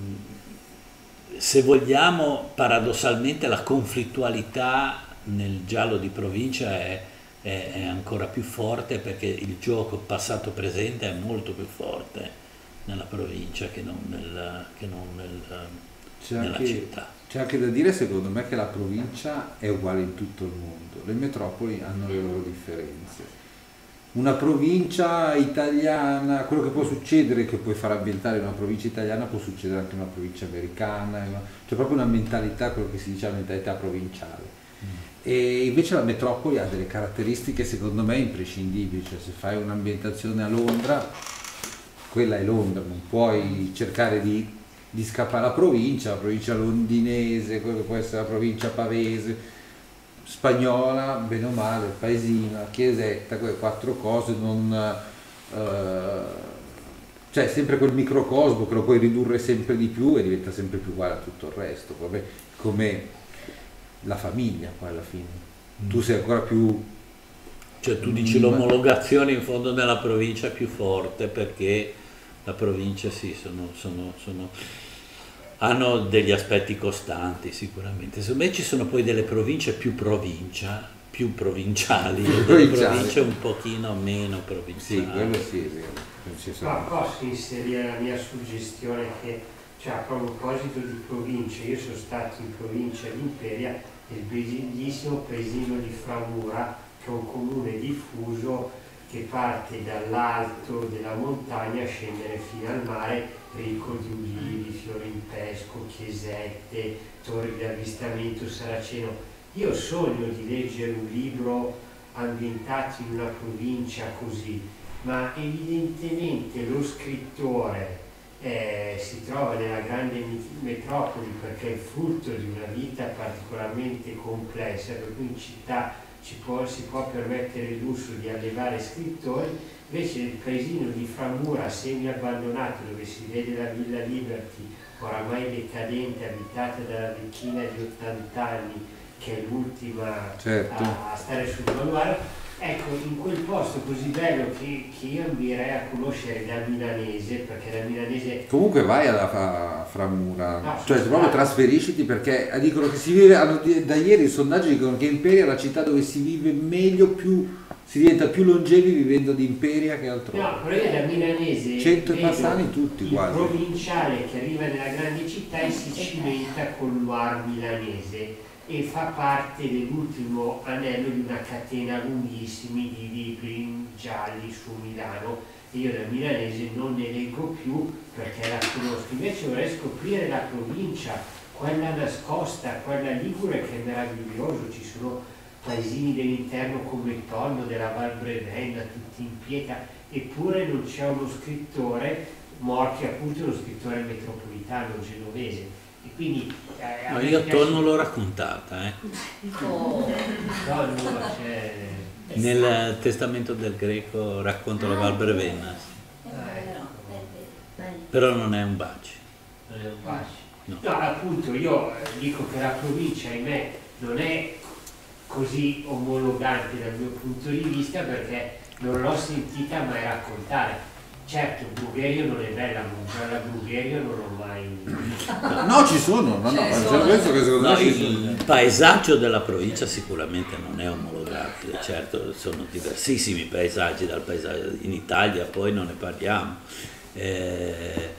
se vogliamo, paradossalmente la conflittualità nel giallo di provincia è, è, è ancora più forte, perché il gioco passato-presente è molto più forte nella provincia che non, nel, che non nel, C'è nella anche, città. c'è anche da dire, secondo me, che la provincia è uguale in tutto il mondo, le metropoli hanno le loro differenze. Una provincia italiana, quello che può succedere, che puoi far ambientare in una provincia italiana, può succedere anche in una provincia americana, c'è proprio una mentalità, quello che si dice la mentalità provinciale. Mm. E invece la metropoli ha delle caratteristiche secondo me imprescindibili, cioè se fai un'ambientazione a Londra, quella è Londra, non puoi cercare di, di scappare alla provincia, la provincia londinese, quello che può essere la provincia pavese, spagnola, bene o male, paesina, chiesetta, quelle quattro cose, non, eh, cioè sempre quel microcosmo che lo puoi ridurre sempre di più e diventa sempre più uguale a tutto il resto, come, come la famiglia poi alla fine. Mm. Tu sei ancora più... Cioè tu dici l'omologazione in fondo nella provincia è più forte, perché la provincia sì, sono, sono, sono, hanno degli aspetti costanti sicuramente. Secondo me ci sono poi delle province più provincia, più provinciali, e delle province un pochino meno provinciali. Sì, quello sì, è vero. Ma posso inserire la mia suggestione che, cioè, a proposito di province, io sono stato in provincia di Imperia, nel bellissimo paesino di Framura, che è un comune diffuso che parte dall'alto della montagna a scendere fino al mare, ricco di ulivi, fiori in pesco, chiesette, torri di avvistamento saraceno. Io sogno di leggere un libro ambientato in una provincia così, ma evidentemente lo scrittore eh, si trova nella grande metropoli perché è il frutto di una vita particolarmente complessa, per cui in città ci può, si può permettere il lusso di allevare scrittori. Invece il paesino di Framura, semi abbandonato, dove si vede la Villa Liberty, oramai decadente, abitata dalla vecchina di ottanta anni, che è l'ultima, certo, a, a stare sul baluardo, ecco, in quel posto così bello che, che io ambirei a conoscere da milanese, perché da milanese... Comunque vai alla fa- Framura, No, cioè sì, proprio sì. trasferisciti, perché dicono che si vive, hanno- da ieri i sondaggi dicono che Imperia è la città dove si vive meglio, più si diventa più longevi vivendo ad Imperia che altrove. No, però io da milanese Cento e vedo passa anni tutti il quasi. provinciale che arriva nella grande città e si cimenta col Loire milanese e fa parte dell'ultimo anello di una catena lunghissimi di libri gialli su Milano. E io da milanese non ne leggo più perché la conosco, invece vorrei scoprire la provincia, quella nascosta, quella ligure, che è meraviglioso. Ci sono paesini dell'interno come Tonno, della Val Brevena, tutti in pietra, eppure non c'è uno scrittore, Morchi appunto è uno scrittore metropolitano genovese, e quindi eh, a No, me io piace- Tonno l'ho raccontata, eh. Oh. Tonno c'è... Nel testamento del Greco racconta la Val Brevena, È vero, è vero, bello. però non è un baci. non è un bacio. No. No, appunto io eh, dico che la provincia, ahimè, non è così omologante dal mio punto di vista perché non l'ho sentita mai raccontare. Certo, Brugherio non è bella, ma la Brugherio non l'ho mai... No, ci sono, no, no, Ci c'è sono. questo che secondo No, me ci sono. il paesaggio della provincia sicuramente non è omologabile, certo sono diversissimi paesaggi dal paesaggio in Italia, poi non ne parliamo. Eh,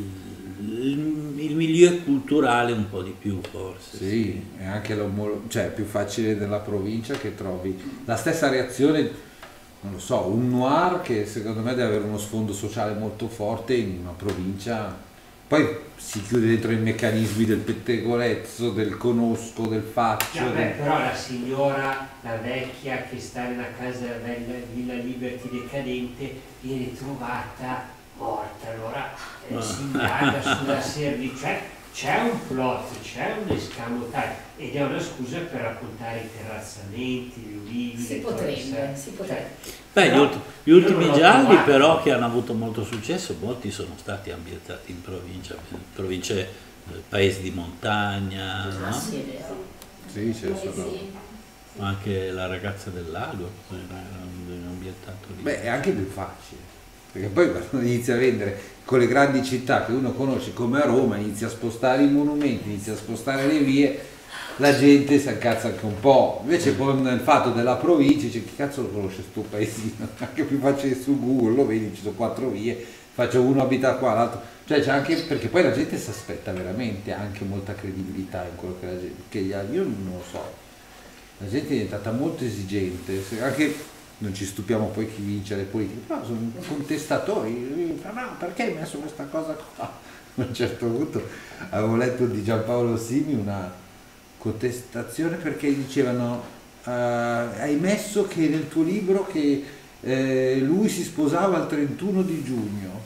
il, il milieu culturale un po' di più forse. Sì, è anche l'omolo- cioè è più facile nella provincia che trovi la stessa reazione, non lo so, un noir che secondo me deve avere uno sfondo sociale molto forte in una provincia, poi si chiude dentro i meccanismi del pettegolezzo, del conosco, del faccio. Vabbè, del- però la signora, la vecchia che sta nella casa della Villa Liberty decadente viene trovata morta, allora eh, si indaga sulla servizio, cioè c'è un plot, c'è un escamotage ed è una scusa per raccontare i terrazzamenti, gli ulivi, Si le torri potrebbe, serre. si potrebbe. Beh, gli, Però ulti- gli io ultimi non l'ho gialli trovato. però che hanno avuto molto successo, molti sono stati ambientati in provincia, province, eh, paesi di montagna, Ah, no? sì, è vero. Sì, c'è Come solo- sì. Anche la ragazza del lago era ambientato lì. Beh, è anche più facile, perché poi quando inizi a vendere con le grandi città che uno conosce come a Roma, inizi a spostare i monumenti, inizi a spostare le vie, la gente si incazza anche un po'. Invece con il fatto della provincia dice chi cazzo lo conosce sto paesino, anche più facile su Google, lo vedi, ci sono quattro vie, faccio uno abita qua, l'altro, cioè c'è anche, perché poi la gente si aspetta veramente anche molta credibilità in quello che la gente, che gli altri, io non lo so, la gente è diventata molto esigente, se- anche non ci stupiamo poi chi vince le politiche, però sono contestatori, fa, no, perché hai messo questa cosa qua? A un certo punto avevo letto di Giampaolo Simi una contestazione perché dicevano eh, hai messo che nel tuo libro che eh, lui si sposava al trentuno di giugno,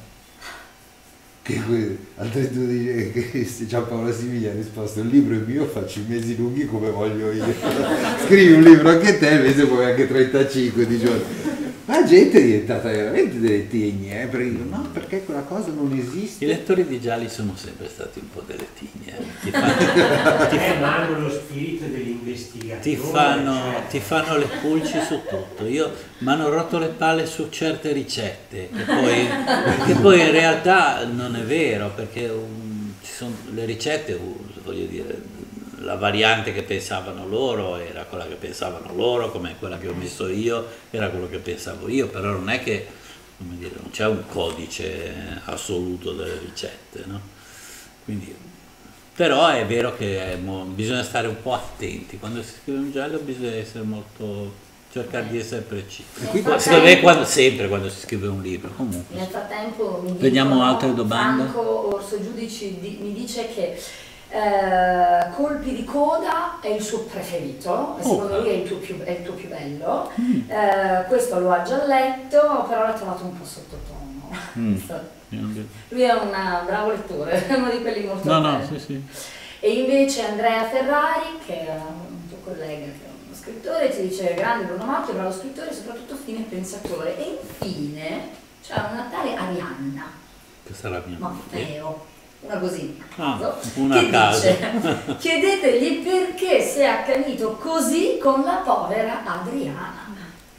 che que- al trentuno di giugno, che Giampaolo Simi gli ha risposto il libro è mio, faccio i mesi lunghi come voglio io. Scrivi un libro anche te, il mese poi anche trentacinque di giorni. La gente è diventata veramente delle tigne, eh, perché dicono, no, perché quella cosa non I esiste. lettori di gialli sono sempre stati un po' delle tigne, eh. ti, fanno, ti, Eh, ma fa- hanno lo spirito dell'investigatore. ti fanno, cioè, ti fanno le pulci su tutto. Io mi hanno rotto le palle su certe ricette, che poi, che poi in realtà non è vero, perché um, ci sono le ricette, uh, voglio dire, la variante che pensavano loro era quella che pensavano loro, come quella che ho messo io era quello che pensavo io, però non è che, come dire, non c'è un codice assoluto delle ricette, no? Quindi, però è vero che è mo- bisogna stare un po' attenti, quando si scrive un giallo bisogna essere molto, cercare di essere precisi. qui- Secondo me quando, sempre quando si scrive un libro, comunque. Nel frattempo mi Vediamo dicono, altre domande? Franco Orso Giudici di- mi dice che eh, Colpi di coda è il suo preferito, e secondo Oh. lui è il tuo più, è il tuo più bello. Eh, questo lo ha già letto, però l'ha trovato un po' sottotono. Mm. Lui è un bravo lettore, è uno di quelli molto No, no, belli. sì, sì. E invece Andrea Ferrari, che è un tuo collega, che è uno scrittore, ti dice grande Bruno Matteo, bravo scrittore, soprattutto fine pensatore. E infine c'è una tale Arianna Questa è la mia Matteo, una così, Ah, una che a caso. dice chiedetegli perché si è accanito così con la povera Adriana.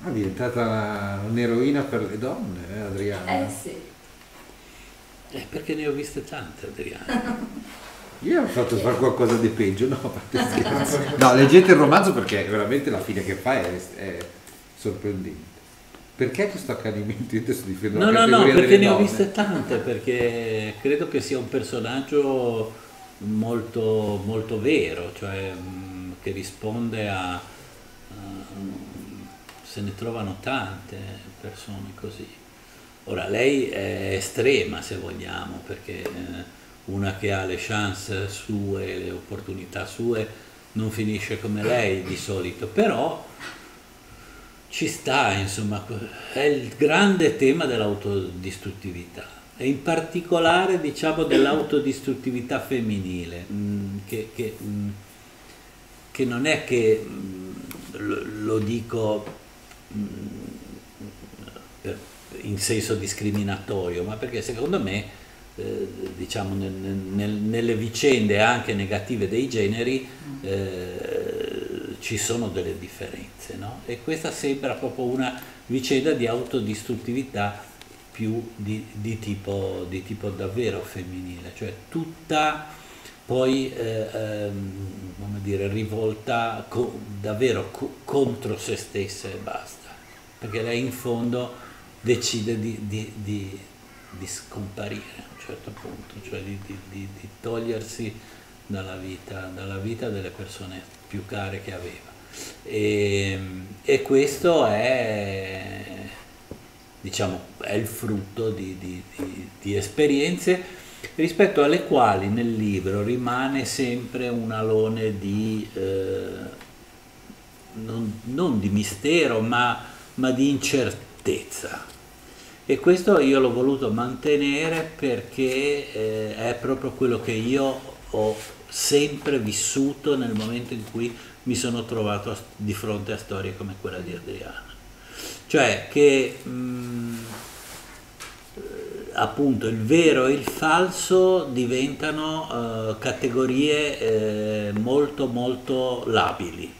Ah, è diventata un'eroina per le donne, eh, Adriana? Eh sì. Eh, perché ne ho viste tante, Adriana. Io ho fatto fare qualcosa di peggio, no, a parte scherzi. No, leggete il romanzo perché veramente la fine che fa è, è sorprendente. Perché questo accanimento? Io adesso difendo No, la no, no, categoria perché delle ne ho donne. viste tante, perché credo che sia un personaggio molto, molto vero, cioè mh, che risponde a, a- se ne trovano tante persone così. Ora, lei è estrema se vogliamo, perché eh, una che ha le chance sue, le opportunità sue, non finisce come lei di solito, però ci sta, insomma, è il grande tema dell'autodistruttività e in particolare, diciamo, dell'autodistruttività femminile, mh, che, che, mh, che non è che mh, lo, lo dico mh, per- in senso discriminatorio, ma perché secondo me, eh, diciamo, nel- nel- nelle vicende anche negative dei generi, eh, ci sono delle differenze, no? E questa sembra proprio una vicenda di autodistruttività più di, di tipo, di tipo davvero femminile, cioè tutta poi eh, ehm, come dire, rivolta co- davvero co- contro se stessa e basta, perché lei in fondo decide di, di- di- di scomparire a un certo punto, cioè di, di- di- di togliersi dalla vita, dalla vita delle persone più care che aveva. E, e questo è, diciamo, è il frutto di, di- di- di esperienze rispetto alle quali nel libro rimane sempre un alone di, eh, non, non di mistero, ma, ma di incertezza. E questo io l'ho voluto mantenere perché eh, è proprio quello che io ho sempre vissuto nel momento in cui mi sono trovato a- di fronte a storie come quella di Adriana. Cioè che mh, appunto il vero e il falso diventano eh, categorie eh, molto molto labili.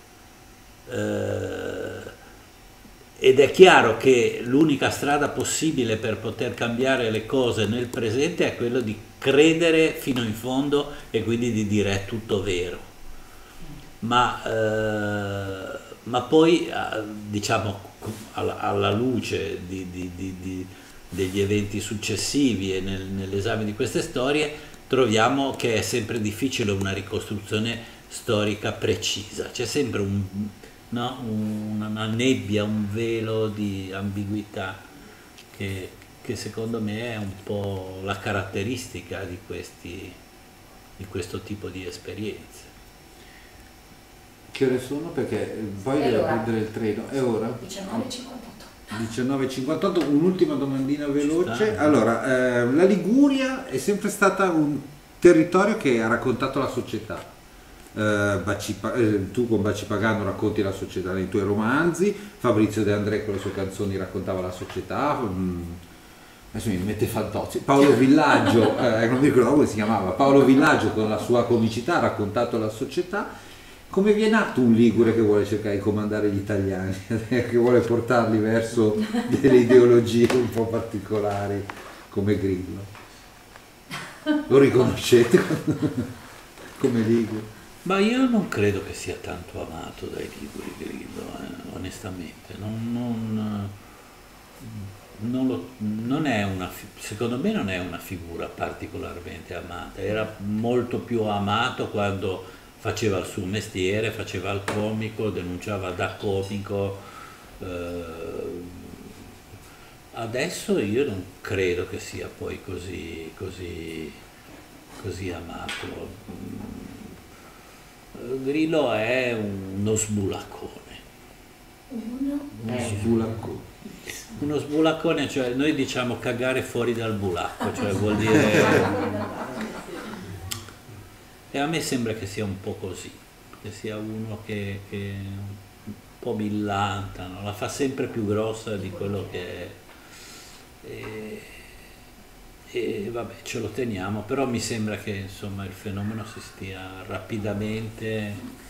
Eh, ed è chiaro che l'unica strada possibile per poter cambiare le cose nel presente è quello di credere fino in fondo e quindi di dire è tutto vero. Ma, eh, ma poi, eh, diciamo, alla, alla luce di, di- di- di- degli eventi successivi e nel- nell'esame di queste storie, troviamo che è sempre difficile una ricostruzione storica precisa. C'è sempre un, no? Un- una nebbia, un velo di ambiguità che, che secondo me è un po' la caratteristica di questi, di questo tipo di esperienze. Che ore sono? Perché poi È devo l'ora. prendere il treno. È ora? diciannove e cinquantotto. diciannove e cinquantotto, un'ultima domandina veloce. sta. Allora, eh, la Liguria è sempre stata un territorio che ha raccontato la società. Eh, Baci Pa- eh, tu con Baci Pagano racconti la società nei tuoi romanzi, Fabrizio De André con le sue canzoni raccontava la società. mm, Adesso mi mette Fantozzi. Paolo Villaggio, eh, non mi ricordavo come si chiamava, Paolo Villaggio con la sua comicità ha raccontato la società. Come vi è nato un ligure che vuole cercare di comandare gli italiani, che vuole portarli verso delle ideologie un po' particolari come Grillo? Lo riconoscete come ligure? Ma io non credo che sia tanto amato dai Liguri Grillo, eh, onestamente. Non, non, non lo- non è una, fi- secondo me non è una figura particolarmente amata. Era molto più amato quando faceva il suo mestiere, faceva il comico, denunciava da comico. eh, Adesso io non credo che sia poi così, così, così amato. Mm, Grillo è uno sbulaccone. Uno. Sbulacco. Uno sbulaccone, cioè noi diciamo cagare fuori dal bulacco, cioè vuol dire... E a me sembra che sia un po' così, che sia uno che, che è un po' millanta, no? La fa sempre più grossa di quello che è. E, e vabbè, ce lo teniamo, però mi sembra che insomma il fenomeno si stia rapidamente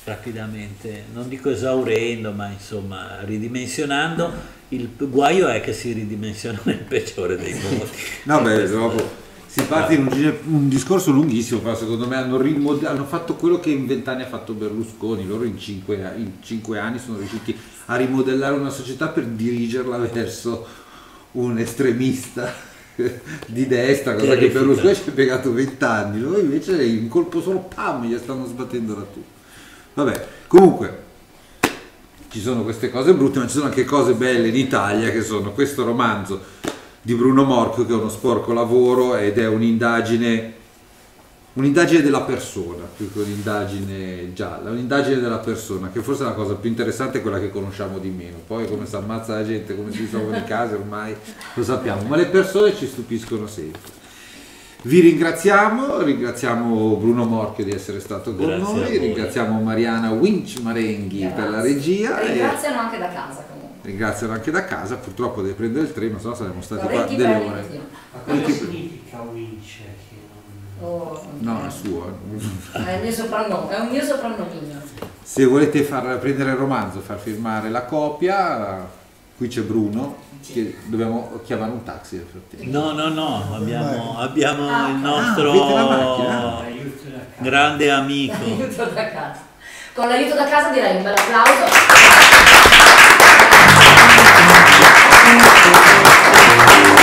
rapidamente, non dico esaurendo, ma insomma ridimensionando. Il guaio è che si ridimensiona nel peggiore dei modi. No, beh, dopo si parte in un, un discorso lunghissimo, però secondo me hanno, hanno fatto quello che in vent'anni ha fatto Berlusconi. Loro in cinque, in cinque anni sono riusciti a rimodellare una società per dirigerla verso un estremista di destra, cosa Terrifica. Che Berlusconi ci ha piegato vent'anni. Loro invece in colpo solo pam, gli stanno sbattendo da tutto. Vabbè, comunque ci sono queste cose brutte, ma ci sono anche cose belle in Italia, che sono questo romanzo di Bruno Morchio, che è uno sporco lavoro ed è un'indagine un'indagine della persona, più che un'indagine gialla, un'indagine della persona, che forse è la cosa più interessante, è quella che conosciamo di meno. Poi come si ammazza la gente, come si risolvono i casi, ormai lo sappiamo, ma le persone ci stupiscono sempre. Vi ringraziamo, ringraziamo Bruno Morchio di essere stato con Grazie noi, ringraziamo Mariana Winch Marenghi Grazie. per la regia. Ringraziano e... anche da casa comunque. Ringraziano anche da casa, purtroppo deve prendere il treno, se no saremmo stati qua Valenti delle Valentino. ore. Ma cosa significa Winch? Che non... Oh, No, è suo. è il mio soprannome, è un mio soprannomino. Se volete far prendere il romanzo, far firmare la copia, qui c'è Bruno, che dobbiamo chiamare un taxi nel frattempo. No, no, no, abbiamo, abbiamo Ah, il nostro avete la macchina? Aiuto da casa. grande amico. L'aiuto da casa. Con l'aiuto da casa direi un bel applauso.